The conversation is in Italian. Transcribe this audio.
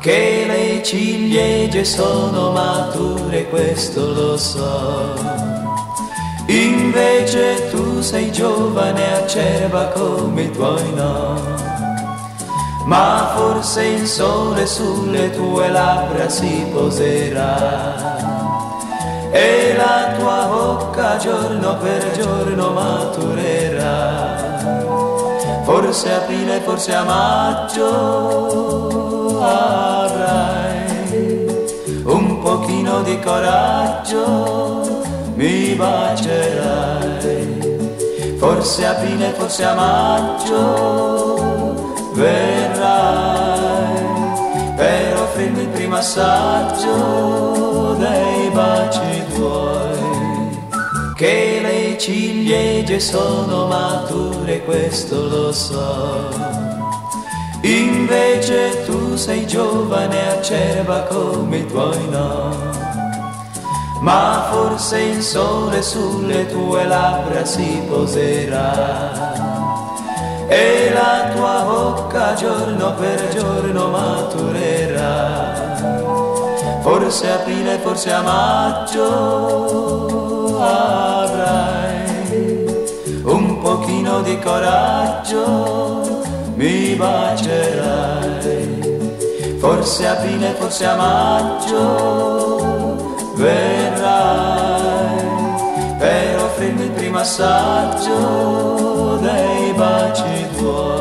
che le ciliegie sono mature, questo lo so. Invece tu sei giovane, acerba come i tuoi no. Ma forse il sole sulle tue labbra si poserà e la tua bocca giorno per giorno maturerà. Forse aprile, forse a maggio avrai un pochino di coraggio, mi bacerai. Forse aprile, forse a maggio verrai per offrirmi il primo assaggio dei baci tuoi. Che le ciliegie sono mature, questo lo so. Invece tu sei giovane, acerba come i tuoi no. Ma forse il sole sulle tue labbra si poserà e la tua bocca giorno per giorno maturerà. Forse aprile, forse a maggio avrai un pochino di coraggio, mi bacerai. Forse aprile, forse a maggio verrai per offrirmi il primo assaggio dei baci tuoi.